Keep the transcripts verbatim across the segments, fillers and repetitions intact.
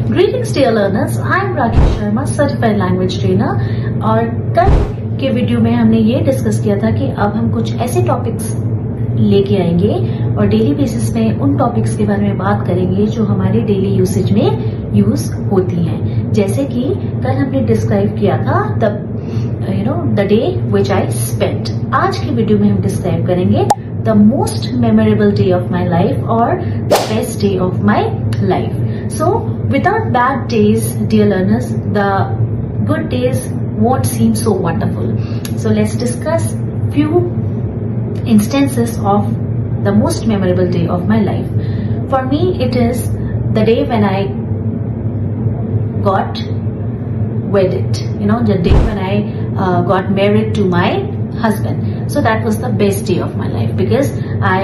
Greetings dear learners, I am Rakesh Sharma, Certified Language Trainer। और कल के video में हमने ये डिस्कस किया था कि अब हम कुछ ऐसे टॉपिक्स लेके आएंगे और डेली बेसिस में उन टॉपिक्स के बारे में बात करेंगे जो हमारे डेली यूसेज में यूज होती हैं। जैसे कि कल हमने डिस्क्राइब किया था the you know the day which I spent. आज की वीडियो में हम डिस्क्राइब करेंगे the most memorable day of my life और the best day of my life. So, without bad days, dear learners, the good days won't seem so wonderful. So, let's discuss few instances of the most memorable day of my life. For me, it is the day when I got wedded. You know, the day when I uh, got married to my husband. So, that was the best day of my life because I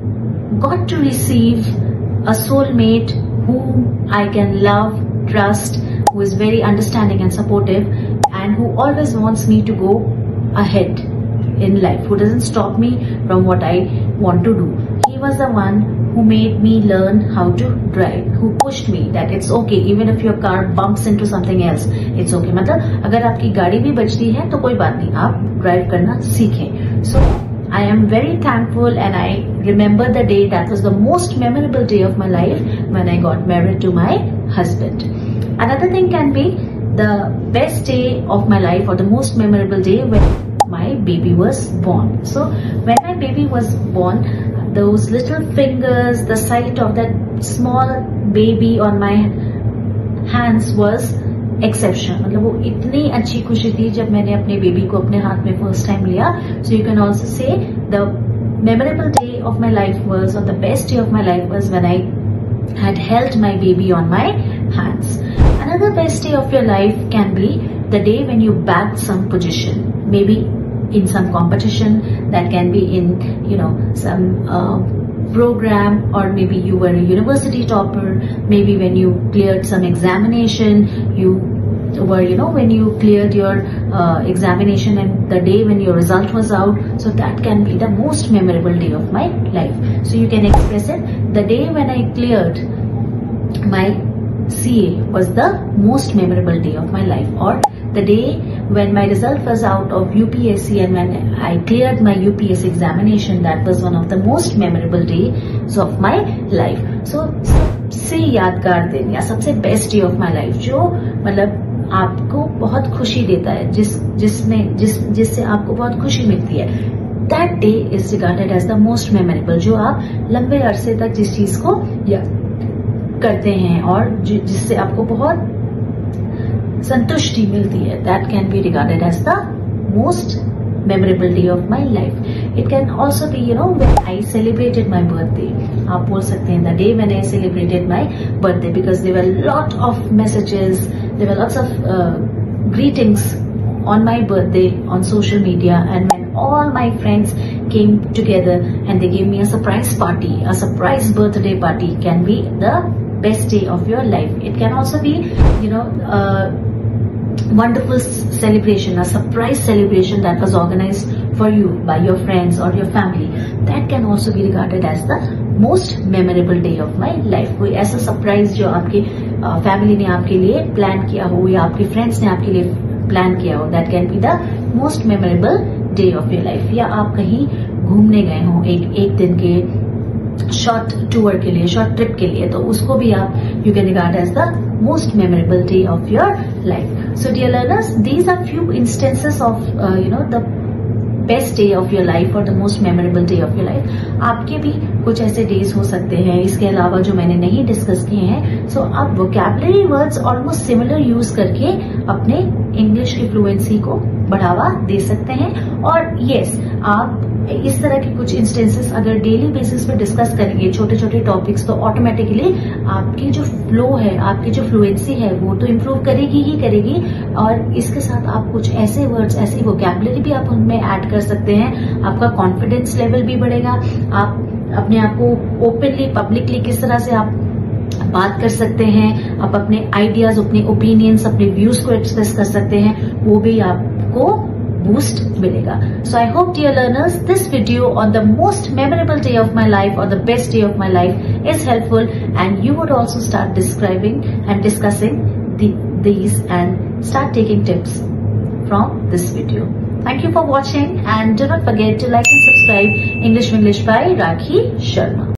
got to receive a soulmate whom I can love, trust, who is very understanding and supportive, and who always wants me to go ahead in life, who doesn't stop me from what I want to do. He was the one who made me learn how to drive, who pushed me that it's okay even if your car bumps into something else, it's okay. मतलब अगर आपकी गाड़ी भी बचती है तो कोई बात नहीं, आप ड्राइव करना सीखें. So I am very thankful and I remember the day that was the most memorable day of my life when I got married to my husband. Another thing can be the best day of my life or the most memorable day when my baby was born. So when my baby was born, those little fingers, the sight of that small baby on my hands was exceptional. मतलब वो इतनी अच्छी खुशी थी जब मैंने अपने baby को अपने हाथ में फर्स्ट टाइम लिया. So you can also say the memorable day of my life was और the best day of my life was when I had held my baby on my hands. Another best day of your life can be the day when you bagged some position, maybe in some competition, that can be in you know some uh, program, or maybe you were a university topper, maybe when you cleared some examination, you were you know when you cleared your uh, examination and the day when your result was out. So that can be the most memorable day of my life. So you can express it, the day when I cleared my C A was the most memorable day of my life, or the day when my result was out of U P S C and when I cleared my U P S C examination, that was one of the most memorable days of my life. So सबसे यादगार दिन या सबसे best day of my life जो मतलब आपको बहुत खुशी देता है, जिस जिसमें जिस जिससे आपको बहुत खुशी मिलती है, that day is regarded as the most memorable. जो आप लंबे अरसे तक जिस चीज को याद करते हैं और जिससे आपको बहुत संतुष्टि मिलती है, that can be regarded as the most memorable day of my life. It can also be, you know, when I celebrated my birthday. आप बोल सकते हैं the day when I celebrated my birthday, because there were lot of messages, there were lots of uh, greetings on my birthday on social media, and when all my friends came together and they gave me a surprise party, a surprise birthday party can be the best day of your life. It can also be, you know, uh, wonderful celebration, a surprise celebration that was organized for you by your friends or your family. That can also be regarded as the most memorable day of my life. कोई ऐसा surprise जो आपकी family ने आपके लिए plan किया हो या आपके फ्रेंड्स ने आपके लिए प्लान किया हो, that can be the most memorable day of your life. या आप कहीं घूमने गए हो एक एक दिन के शॉर्ट टूर के लिए, शॉर्ट ट्रिप के लिए, तो उसको भी आप you can regard as the most memorable day of your life. So dear learners, these are few instances of uh, you know the best day of your life or the most memorable day of your life. आपके भी कुछ ऐसे days हो सकते हैं इसके अलावा जो मैंने नहीं डिस्कस किए हैं. सो so, आप vocabulary words almost similar use करके अपने इंग्लिश की फ्लुएंसी को बढ़ावा दे सकते हैं. और यस yes, आप इस तरह के कुछ इंस्टेंसेस अगर डेली बेसिस पे डिस्कस करेंगे छोटे छोटे टॉपिक्स, तो ऑटोमेटिकली आपकी जो फ्लो है, आपकी जो फ्लुएंसी है, वो तो इम्प्रूव करेगी ही करेगी. और इसके साथ आप कुछ ऐसे वर्ड्स, ऐसी वोकैबुलरी भी आप उनमें ऐड कर सकते हैं. आपका कॉन्फिडेंस लेवल भी बढ़ेगा. आप अपने आप को ओपनली, पब्लिकली किस तरह से आप बात कर सकते हैं, आप अपने आइडियाज, अपने ओपिनियंस, अपने व्यूज को एक्सप्रेस कर सकते हैं, वो भी आपको boost मिलेगा. So I hope, dear learners, this video on the most memorable day of my life or the best day of my life is helpful, and you would also start describing and discussing the, these and start taking tips from this video. Thank you for watching, and do not forget to like and subscribe English Winglish by Rakhi Sharma.